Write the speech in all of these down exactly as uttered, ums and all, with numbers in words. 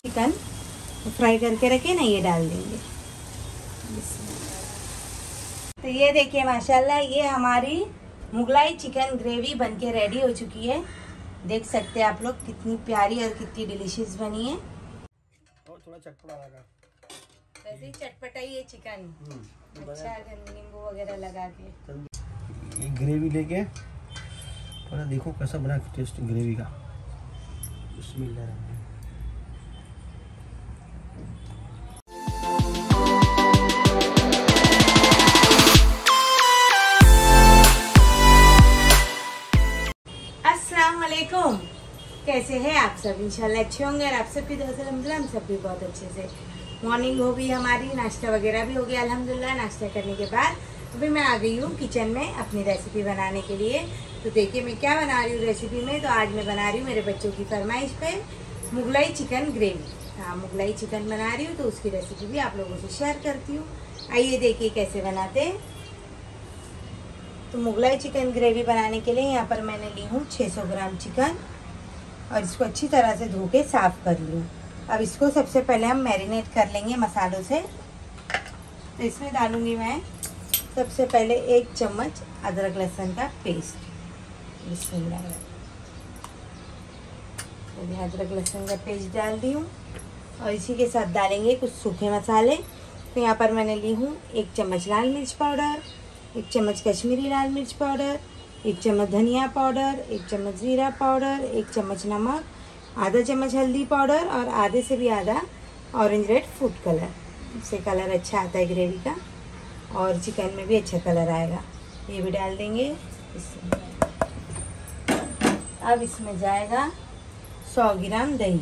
Chicken fry करके रखे ना, ये डाल देंगे। तो ये देखिए माशाल्लाह, ये हमारी मुगलाई चिकन ग्रेवी बनके रेडी हो चुकी है। देख सकते हैं आप लोग कितनी प्यारी और कितनी डिलीशियस बनी है। और थोड़ा चटपटा लगा, वैसे ही चटपटा ही है चिकन, अच्छा नींबू वगैरह लगा के। ये ग्रेवी लेके थोड़ा देखो कैसा बना टेस्ट ग्रेवी का। बिस्मिल्लाह। अस्सलामुअलैकुम, कैसे हैं आप सब? इंशाल्लाह अच्छे होंगे और आप सबकी दुआ से अल्हम्दुलिल्लाह हम सब भी बहुत अच्छे से। मॉर्निंग हो गई हमारी, नाश्ता वगैरह भी हो गया अल्हम्दुलिल्लाह। नाश्ता करने के बाद अभी मैं आ गई हूँ किचन में अपनी रेसिपी बनाने के लिए। तो देखिए मैं क्या बना रही हूँ रेसिपी में। तो आज मैं बना रही हूँ मेरे बच्चों की फरमाइश पे मुगलाई चिकन ग्रेवी। हाँ, मुगलाई चिकन बना रही हूँ, तो उसकी रेसिपी भी आप लोगों से शेयर करती हूँ। आइए देखिए कैसे बनाते हैं। तो मुगलाई चिकन ग्रेवी बनाने के लिए यहाँ पर मैंने ली हूँ छह सौ ग्राम चिकन और इसको अच्छी तरह से धो के साफ़ कर लूँ। अब इसको सबसे पहले हम मैरिनेट कर लेंगे मसालों से। तो इसमें डालूँगी मैं सबसे पहले एक चम्मच अदरक लहसुन का पेस्ट। बिस्मिल्लाह। तो अदरक लहसुन का पेस्ट डाल दी हूँ और इसी के साथ डालेंगे कुछ सूखे मसाले। तो यहाँ पर मैंने ली हूँ एक चम्मच लाल मिर्च पाउडर, एक चम्मच कश्मीरी लाल मिर्च पाउडर, एक चम्मच धनिया पाउडर, एक चम्मच ज़ीरा पाउडर, एक चम्मच नमक, आधा चम्मच हल्दी पाउडर और आधे से भी आधा ऑरेंज रेड फूड कलर। इससे कलर अच्छा आता है ग्रेवी का और चिकन में भी अच्छा कलर आएगा। ये भी डाल देंगे इसमें। अब इसमें जाएगा सौ ग्राम दही।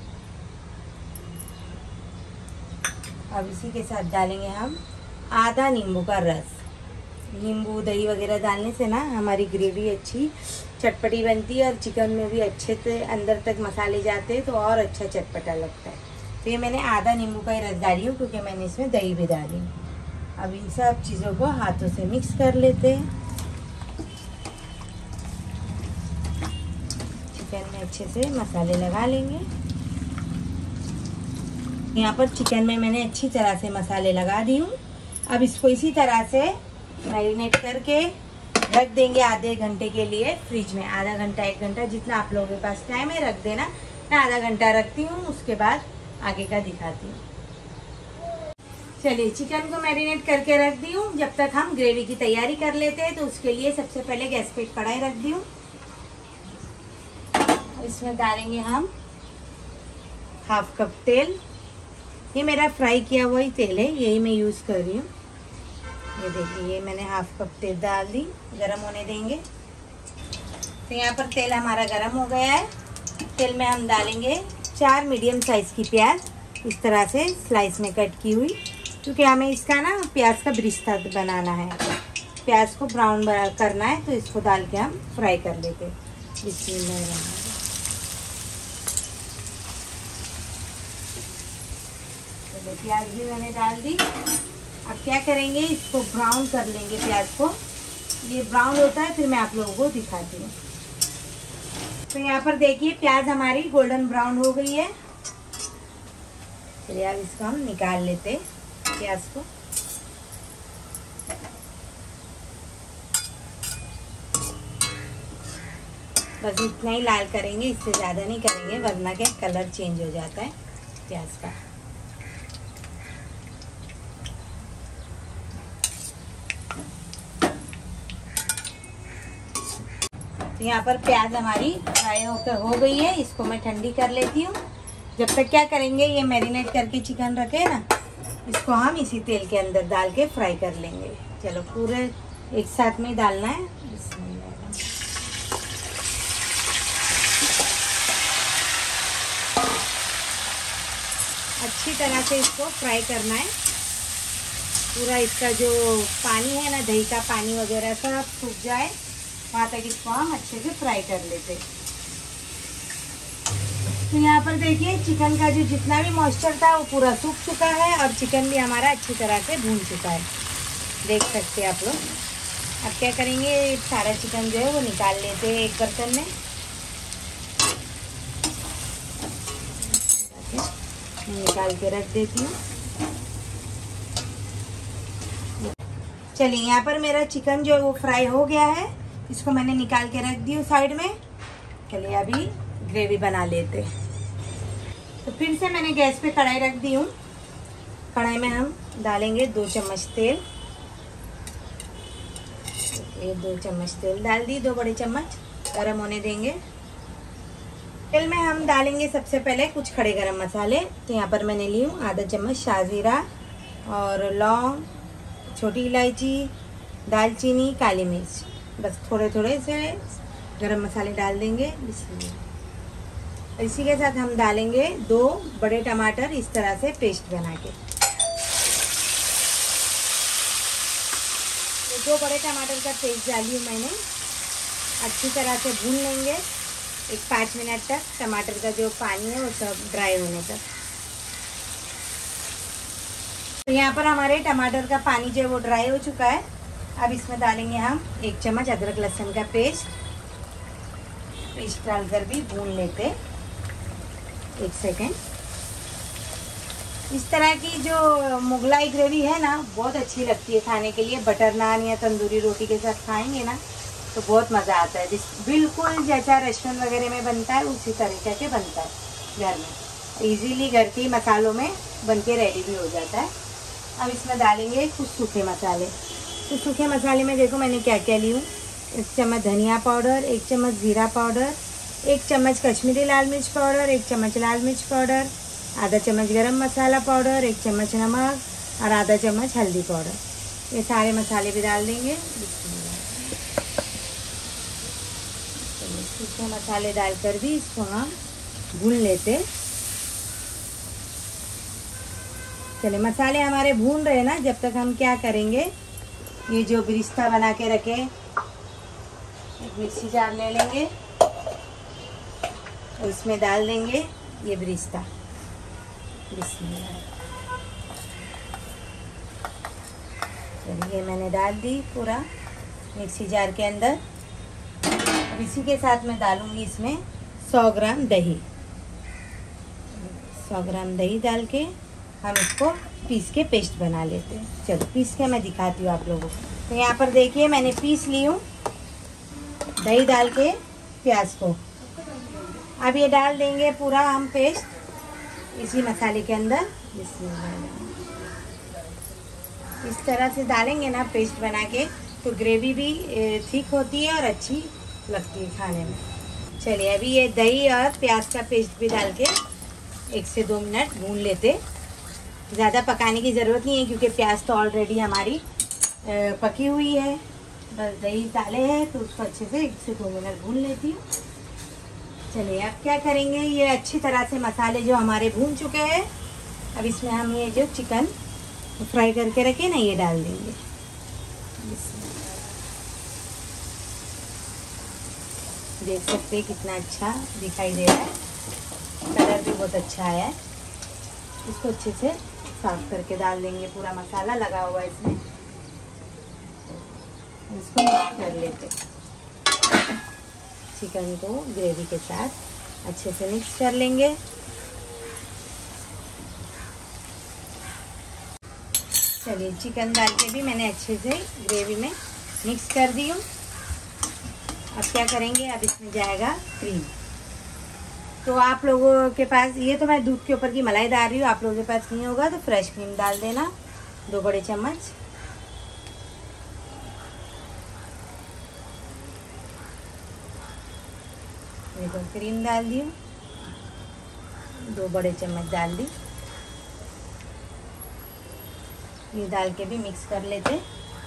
अब इसी के साथ डालेंगे हम आधा नींबू का रस। नींबू दही वगैरह डालने से ना हमारी ग्रेवी अच्छी चटपटी बनती है और चिकन में भी अच्छे से अंदर तक मसाले जाते हैं तो और अच्छा चटपटा लगता है। तो ये मैंने आधा नींबू का ही रस डाली हूँ क्योंकि मैंने इसमें दही भी डाली। अब इन सब चीज़ों को हाथों से मिक्स कर लेते हैं। चिकन में अच्छे से मसाले लगा लेंगे। यहाँ पर चिकन में मैंने अच्छी तरह से मसाले लगा दी हूँ। अब इसको इसी तरह से मैरिनेट करके रख देंगे आधे घंटे के लिए फ्रिज में। आधा घंटा एक घंटा जितना आप लोगों के पास टाइम है रख देना। मैं आधा घंटा रखती हूँ, उसके बाद आगे का दिखाती हूँ। चलिए चिकन को मैरिनेट करके रख दी हूँ। जब तक हम ग्रेवी की तैयारी कर लेते हैं तो उसके लिए सबसे पहले गैस पे कढ़ाई रख दी हूँ। इसमें डालेंगे हम हाफ कप तेल। ये मेरा फ्राई किया हुआ ही तेल है, यही मैं यूज़ कर रही हूँ। ये देखिए ये मैंने हाफ कप तेल डाल दी, गरम होने देंगे। तो यहाँ पर तेल हमारा गरम हो गया है। तेल में हम डालेंगे चार मीडियम साइज़ की प्याज, इस तरह से स्लाइस में कट की हुई, क्योंकि हमें इसका ना प्याज का ब्रिस्ता बनाना है। प्याज को ब्राउन करना है तो इसको डाल के हम फ्राई कर लेते हैं। बिस्मिल्लाह। तो प्याज भी मैंने डाल दी। अब क्या करेंगे, इसको ब्राउन कर लेंगे प्याज को। ये ब्राउन होता है फिर मैं आप लोगों को दिखाती हूँ। तो यहाँ पर देखिए प्याज हमारी गोल्डन ब्राउन हो गई है। चलिए अब इसको हम निकाल लेते हैं प्याज को। बस इतना ही लाल करेंगे, इससे ज़्यादा नहीं करेंगे वरना क्या कलर चेंज हो जाता है प्याज का। तो यहाँ पर प्याज हमारी फ्राई होकर हो गई है। इसको मैं ठंडी कर लेती हूँ। जब तक क्या करेंगे, ये मैरिनेट करके चिकन रखे ना, इसको हम इसी तेल के अंदर डाल के फ्राई कर लेंगे। चलो पूरे एक साथ में डालना है। अच्छी तरह से इसको फ्राई करना है। पूरा इसका जो पानी है ना, दही का पानी वगैरह सब सूख जाए वहाँ तक इसको हम अच्छे से फ्राई कर लेते। तो यहाँ पर देखिए चिकन का जो जितना भी मॉइस्चर था वो पूरा सूख चुका है और चिकन भी हमारा अच्छी तरह से भून चुका है, देख सकते हैं आप लोग। अब क्या करेंगे, सारा चिकन जो है वो निकाल लेते हैं एक बर्तन में। निकाल के रख देती हूँ। चलिए यहाँ पर मेरा चिकन जो है वो फ्राई हो गया है, इसको मैंने निकाल के रख दी हूँ साइड में। चलिए अभी ग्रेवी बना लेते हैं। तो फिर से मैंने गैस पे कढ़ाई रख दी हूँ। कढ़ाई में हम डालेंगे दो चम्मच तेल। ये दो चम्मच तेल डाल दी, दो बड़े चम्मच। गरम होने देंगे। तेल में हम डालेंगे सबसे पहले कुछ खड़े गरम मसाले। तो यहाँ पर मैंने ली हूँ आधा चम्मच शाहजीरा और लौंग, छोटी इलायची, दालचीनी, काली मिर्च। बस थोड़े थोड़े से गरम मसाले डाल देंगे। इसी के साथ हम डालेंगे दो बड़े टमाटर इस तरह से पेस्ट बना के। तो दो बड़े टमाटर का पेस्ट डाली हूँ मैंने। अच्छी तरह से भून लेंगे एक पाँच मिनट तक। टमाटर का जो पानी है वो सब ड्राई होने तक। तो यहाँ पर हमारे टमाटर का पानी जो है वो ड्राई हो चुका है। अब इसमें डालेंगे हम एक चम्मच अदरक लहसुन का पेस्ट। पेस्ट डालकर भी भून लेते एक सेकेंड। इस तरह की जो मुगलाई ग्रेवी है ना, बहुत अच्छी लगती है खाने के लिए। बटर नान या तंदूरी रोटी के साथ खाएंगे ना तो बहुत मज़ा आता है। जिस बिल्कुल जैसा रेस्टोरेंट वगैरह में बनता है उसी तरीके के बनता है घर में। इजीली घर के मसालों में बन के रेडी भी हो जाता है। अब इसमें डालेंगे कुछ सूखे मसाले। तो सूखे मसाले में देखो मैंने क्या क्या ली हूँ। एक चम्मच धनिया पाउडर, एक चम्मच जीरा पाउडर, एक चम्मच कश्मीरी लाल मिर्च पाउडर, एक चम्मच लाल मिर्च पाउडर, आधा चम्मच गरम मसाला पाउडर, एक चम्मच नमक और आधा चम्मच हल्दी पाउडर। ये सारे मसाले भी डाल देंगे। सूखे मसाले डालकर भी इसको हम भून लेते। चले मसाले हमारे भून रहे ना, जब तक हम क्या करेंगे, ये जो बिरिस्ता बना के रखे एक मिक्सी जार ले लेंगे और इसमें डाल देंगे ये बिरिस्ता। चलिए मैंने डाल दी पूरा मिक्सी जार के अंदर। अब इसी के साथ मैं डालूंगी इसमें सौ ग्राम दही। सौ ग्राम दही डाल के हम इसको पीस के पेस्ट बना लेते हैं। चलो पीस के मैं दिखाती हूँ आप लोगों को। तो यहाँ पर देखिए मैंने पीस ली हूँ दही डाल के प्याज को। अब ये डाल देंगे पूरा हम पेस्ट इसी मसाले के अंदर। इस तरह से डालेंगे ना पेस्ट बना के, तो ग्रेवी भी ठीक होती है और अच्छी लगती है खाने में। चलिए अभी ये दही और प्याज का पेस्ट भी डाल के एक से दो मिनट भून लेते। ज़्यादा पकाने की ज़रूरत नहीं है क्योंकि प्याज तो ऑलरेडी हमारी पकी हुई है। बस दही डाले हैं तो उसको अच्छे से एक से दो मिनट भून लेती हूँ। चलिए अब क्या करेंगे, ये अच्छी तरह से मसाले जो हमारे भून चुके हैं, अब इसमें हम ये जो चिकन फ्राई करके रखे ना ये डाल देंगे। देख सकते हैं कितना अच्छा दिखाई दे रहा है, कलर भी बहुत अच्छा आया है। इसको अच्छे से साफ करके डाल देंगे। पूरा मसाला लगा हुआ है इसमें, इसको मिक्स कर लेते। चिकन को ग्रेवी के साथ अच्छे से मिक्स कर लेंगे। चलिए चिकन डाल के भी मैंने अच्छे से ग्रेवी में मिक्स कर दी हूँ। अब क्या करेंगे, अब इसमें जाएगा क्रीम। तो आप लोगों के पास, ये तो मैं दूध के ऊपर की मलाई डाल रही हूँ, आप लोगों के पास नहीं होगा तो फ्रेश क्रीम डाल देना, दो बड़े चम्मच। देखो क्रीम डाल दी, दो बड़े चम्मच डाल दी। ये डाल के भी मिक्स कर लेते।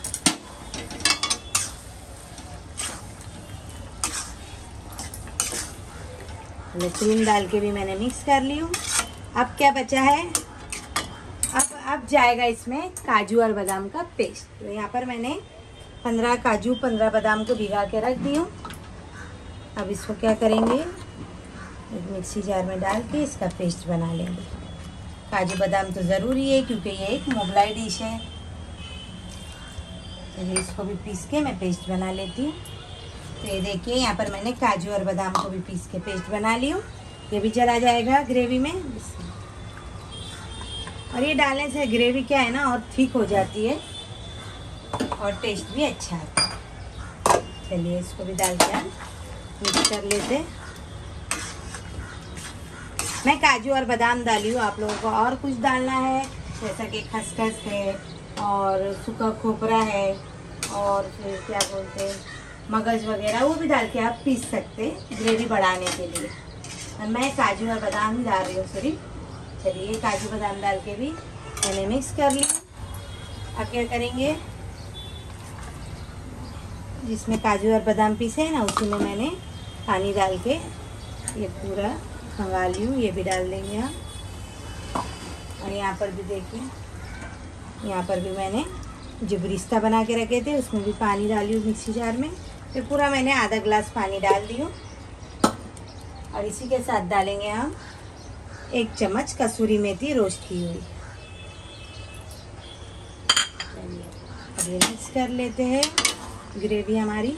क्रीम डाल के भी मैंने मिक्स कर ली हूँ। अब क्या बचा है, अब अब जाएगा इसमें काजू और बादाम का पेस्ट। तो यहाँ पर मैंने पंद्रह काजू पंद्रह बादाम को भिगा के रख दी हूँ। अब इसको क्या करेंगे, एक मिक्सी जार में डाल के इसका पेस्ट बना लेंगे। काजू बादाम तो ज़रूरी है क्योंकि ये एक मुगलाई डिश है। तो इसको भी पीस के मैं पेस्ट बना लेती हूँ। तो ये देखिए यहाँ पर मैंने काजू और बादाम को भी पीस के पेस्ट बना ली हूँ। ये भी चला जाएगा ग्रेवी में। और ये डालने से ग्रेवी क्या है ना और थिक हो जाती है और टेस्ट भी अच्छा आता है। चलिए इसको भी डाल के मिक्स कर लेते हैं। मैं काजू और बादाम डाली हूँ, आप लोगों को और कुछ डालना है जैसा कि खसखस है और सूखा खोपरा है और फिर क्या बोलते हैं मगज वगैरह, वो भी डाल के आप पीस सकते हैं ग्रेवी बढ़ाने के लिए। और मैं काजू और बादाम ही डाल रही हूँ सिर्फ। चलिए काजू बादाम डाल के भी मैंने मिक्स कर लिया। अब क्या करेंगे, जिसमें काजू और बादाम पीसे हैं ना उसी में मैंने पानी डाल के ये पूरा खंगा ली हूँ। ये भी डाल देंगे हम। और यहाँ पर भी देखिए, यहाँ पर भी मैंने जो ब्रिस्ता बना के रखे थे उसमें भी पानी डाली हूँ मिक्सी जार में। फिर पूरा मैंने आधा ग्लास पानी डाल दी हूँ। और इसी के साथ डालेंगे हम एक चम्मच कसूरी मेथी रोस्ट की हुई। अब ये मिक्स कर लेते हैं ग्रेवी हमारी।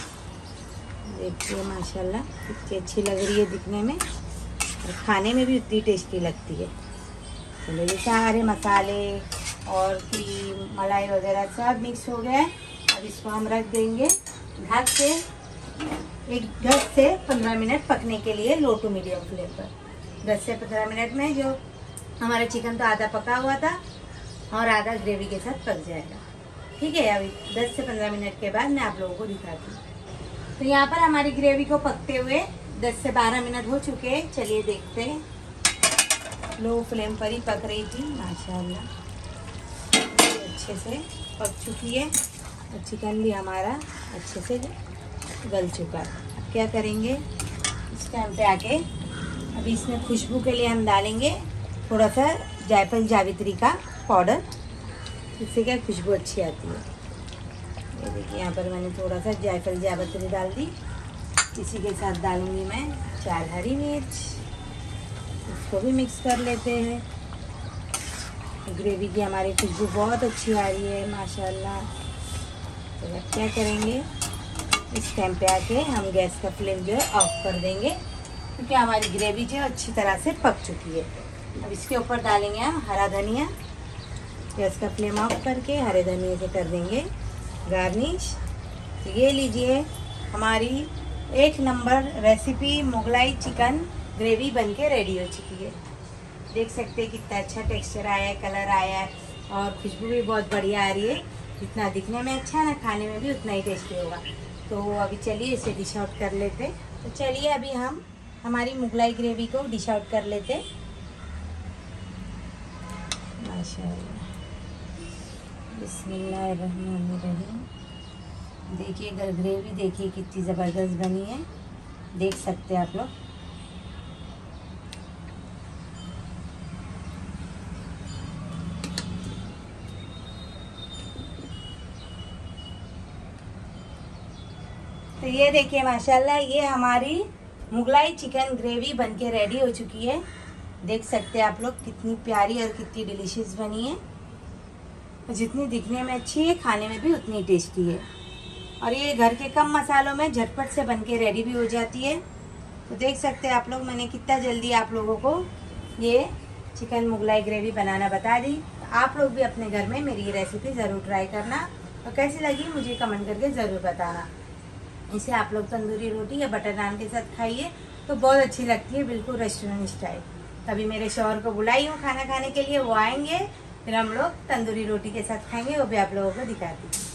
देखिए माशाल्लाह कितनी अच्छी लग रही है दिखने में और खाने में भी उतनी टेस्टी लगती है। चलो ये सारे मसाले और क्रीम मलाई वगैरह सब मिक्स हो गया है। अब इसको हम रख देंगे ढक के एक दस से पंद्रह मिनट पकने के लिए लो टू मीडियम फ्लेम पर। दस से पंद्रह मिनट में जो हमारा चिकन तो आधा पका हुआ था और आधा ग्रेवी के साथ पक जाएगा। ठीक है, अभी दस से पंद्रह मिनट के बाद मैं आप लोगों को दिखाती हूँ। तो यहाँ पर हमारी ग्रेवी को पकते हुए दस से बारह मिनट हो चुके हैं। चलिए देखते हैं। लो फ्लेम पर ही पक रही थी माशाल्लाह, अच्छे से पक चुकी है और चिकन भी हमारा अच्छे से गल चुका है। अब क्या करेंगे, इस टाइम पे आके अभी इसमें खुशबू के लिए हम डालेंगे थोड़ा सा जायफल जावित्री का पाउडर, इससे क्या खुशबू अच्छी आती है। ये देखिए यहाँ पर मैंने थोड़ा सा जायफल जावित्री डाल दी। इसी के साथ डालूंगी मैं चार हरी मिर्च, इसको भी मिक्स कर लेते हैं। ग्रेवी की हमारी खुशबू बहुत अच्छी आ रही है माशाल्लाह। तो अब क्या करेंगे, इस टाइम पे आके हम गैस का फ्लेम जो है ऑफ कर देंगे क्योंकि हमारी ग्रेवी जो है अच्छी तरह से पक चुकी है। अब इसके ऊपर डालेंगे हम हरा धनिया। गैस का फ्लेम ऑफ करके हरे धनिया से कर देंगे गार्निश। तो ये लीजिए हमारी एक number recipe Mughlai chicken gravy बनके रेडी हो चुकी है। देख सकते हैं कितना अच्छा टेक्सचर आया है, कलर आया है और खुशबू भी बहुत बढ़िया आ रही है। जितना दिखने में अच्छा है ना, खाने में भी उतना ही टेस्टी होगा। तो अभी चलिए इसे डिश आउट कर लेते। तो चलिए अभी हम हमारी मुगलाई ग्रेवी को डिश आउट कर लेते। माशाल्लाह, बिस्मिल्लाहिर्रहमानिर्रहीम। देखिए ग्रेवी देखिए कितनी ज़बरदस्त बनी है, देख सकते हैं आप लोग। तो ये देखिए माशाल्लाह, ये हमारी मुगलाई चिकन ग्रेवी बनके रेडी हो चुकी है। देख सकते हैं आप लोग कितनी प्यारी और कितनी डिलीशियस बनी है। जितनी दिखने में अच्छी है खाने में भी उतनी टेस्टी है और ये घर के कम मसालों में झटपट से बनके रेडी भी हो जाती है। तो देख सकते हैं आप लोग मैंने कितना जल्दी आप लोगों को ये चिकन मुगलाई ग्रेवी बनाना बता दी। आप लोग भी अपने घर में मेरी ये रेसिपी ज़रूर ट्राई करना और कैसी लगी मुझे कमेंट करके ज़रूर बताना। इसे आप लोग तंदूरी रोटी या बटर नान के साथ खाइए तो बहुत अच्छी लगती है, बिल्कुल रेस्टोरेंट स्टाइल। तभी मेरे शौहर को बुलाई हूँ खाना खाने के लिए, वो आएंगे फिर हम लोग तंदूरी रोटी के साथ खाएंगे, वो भी आप लोगों को दिखाती हूँ।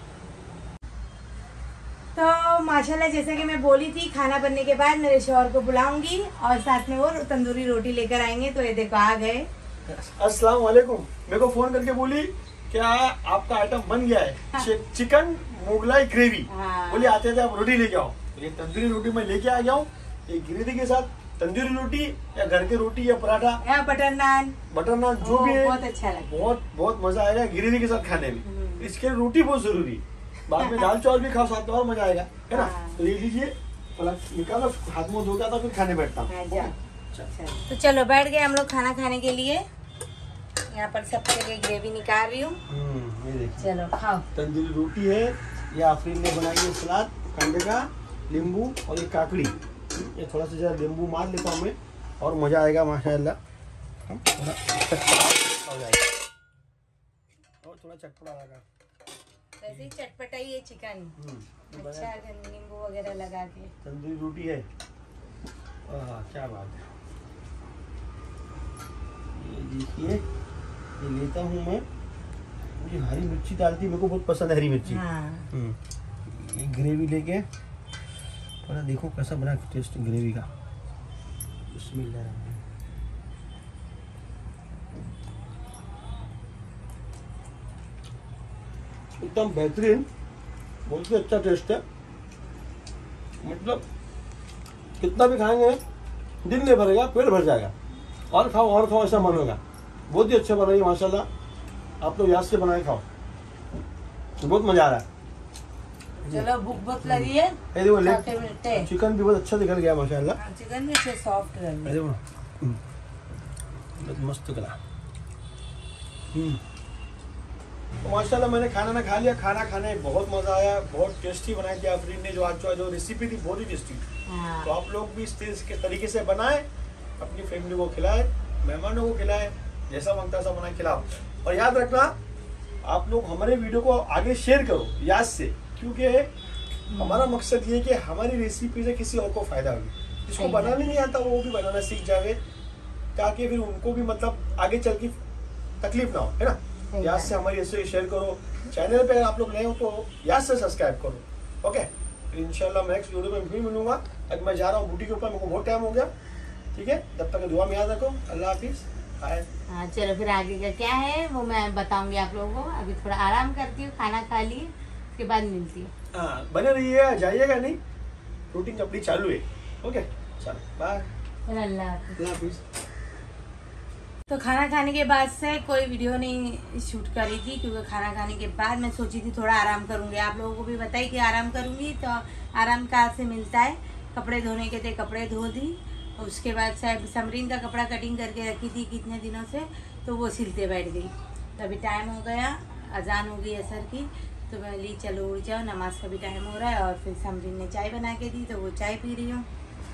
तो माशाल्लाह जैसे कि मैं बोली थी, खाना बनने के बाद मेरे शौहर को बुलाऊंगी और साथ में वो तंदूरी रोटी लेकर आएंगे। तो ये देखो आ गए। अस्सलाम वालेकुम। मेरे को फोन करके बोली क्या आपका आइटम बन गया है, हाँ। Chicken Mughlai gravy. हाँ। बोले आते थे आप रोटी लेके आओ। ये तंदूरी रोटी मैं लेके आ गया हूँ। ये ग्रेवी के साथ तंदूरी रोटी या घर के रोटी या पराठा या बटर नान, बटर नान जो भी है बहुत अच्छा लगता है। बहुत बहुत मजा आएगा ग्रेवी के साथ खाने में। इसके लिए रोटी बहुत जरूरी है। बाद में दाल चावल भी खाओ साथ में और मजा आएगा, है ना। हाँ। तो ये लीजिए, निकालो, हाथ मुंह धोता था फिर खाने बैठता हूँ। हाँ, जा। तो चलो बैठ गए हम लोग खाना खाने के लिए। यहाँ पर सबके लिए ग्रेवी निकाल रही हूँ। ये देखिए चलो खाओ। तंदूरी रोटी है, ये आफरीन ने बनाई है, सलाद, कंडे का, नींबू और ये काकड़ी। ये थोड़ा सा जरा नींबू मार लेता हूँ मैं और मज़ा आएगा माशाल्लाह। हम थोड़ा हो जाएगा और थोड़ा चटपटा लगा। वैसे ही चटपटा ही है चिकन। हम्म अच्छा नींबू वगैरह लगा के। तंदूरी रोटी है। आह क्या बात है। ये देखिए ये लेता हूँ मैं। मुझे हरी मिर्ची डालती मेरे को बहुत पसंद है हरी मिर्ची। हाँ। हम्म ये ग्रेवी लेके थोड़ा देखो कैसा बना टेस्ट ग्रेवी का। बिस्मिल्लाह। एकदम बेहतरीन, बहुत ही अच्छा टेस्ट है। मतलब कितना भी खाएंगे दिन नहीं भरेगा, पेट भर जाएगा। और खाओ और खाओ ऐसा मन होगा। बहुत ही अच्छा बनाइए माशाल्लाह। आप लोग याद से बनाए खाओ, बहुत मजा आ रहा है। चलो भूख बहुत लगी है। ये देखो लेग चिकन भी बहुत अच्छा निकल गया माशाल्लाह। चिकन भी अच्छे सॉफ्ट कर लिया। देखो बहुत मस्त करा। हम्म तो माशाल्लाह मैंने खाना ना खा लिया। खाना खाने में बहुत मजा आया। बहुत टेस्टी बनाई थी आफरीन ने। जो आज जो रेसिपी थी बहुत ही टेस्टी। हाँ। तो आप लोग भी इस तरीके से बनाए, अपनी फैमिली को खिलाए, मेहमानों को खिलाए, जैसा मांगता सा बना खिलाओ। और याद रखना आप लोग हमारे वीडियो को आगे शेयर करो याद से, क्योंकि हमारा मकसद ये कि हमारी रेसिपी से किसी और को फायदा हो। जिसको बनाने नहीं आता वो भी बनाना सीख जाए, ताकि फिर उनको भी मतलब आगे चल के तकलीफ ना हो, है ना। याद से हमारी ऐसे शेयर करो। चैनल पे अगर आप लोग नए हो तो याद से सब्सक्राइब करो। ओके इंशाल्लाह मैं नेक्स्ट वीडियो में फिर मिलूंगा। अब मैं जा रहा हूँ बूटी के ऊपर, मेरे को बहुत टाइम हो गया। ठीक है, तब तक दुआ में याद रखो। अल्लाह हाफिज। बाय। हाँ चलो फिर आगे का क्या है वो मैं बताऊंगी आप लोगों को। अभी थोड़ा आराम करती हूँ, खाना खा लिए, उसके बाद मिलती हूँ। हाँ बने रहिएगा, जाइएगा नहीं, रूटीन अपनी चालू है। ओके चलो बाय। अल्लाह हाफिज। तो खाना खाने के बाद से कोई वीडियो नहीं शूट करी थी, क्योंकि खाना खाने के बाद मैं सोची थी थोड़ा आराम करूंगी। आप लोगों को भी बताई कि आराम करूंगी, तो आराम कहाँ से मिलता है। कपड़े धोने के थे, कपड़े धो दी। उसके बाद शायद समरीन का कपड़ा कटिंग करके रखी थी कितने दिनों से, तो वो सिलते बैठ गई। तो अभी टाइम हो गया, अजान हो गई असर की, तो मैं ली चलो उड़ जाओ, नमाज का भी टाइम हो रहा है। और फिर समरीन ने चाय बना के दी तो वो चाय पी रही हूँ।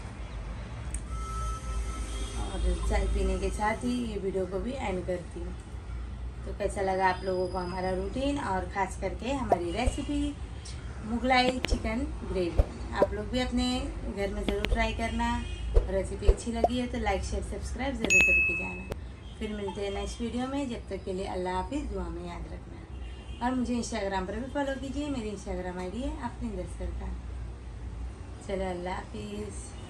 और चाय पीने के साथ ही ये वीडियो को भी एंड करती हूँ। तो कैसा लगा आप लोगों को हमारा रूटीन, और ख़ास करके हमारी रेसिपी मुगलाई चिकन ग्रेवी। आप लोग भी अपने घर में ज़रूर ट्राई करना। रेसिपी अच्छी लगी है तो लाइक शेयर सब्सक्राइब ज़रूर करके जाना। फिर मिलते हैं नेक्स्ट वीडियो में। जब तक के लिए अल्लाह हाफिज़, दुआ में याद रखना। और मुझे इंस्टाग्राम पर भी फॉलो कीजिए। मेरी इंस्टाग्राम आई डी है अपनी दस्तरखान। चलो अल्लाह हाफिज़।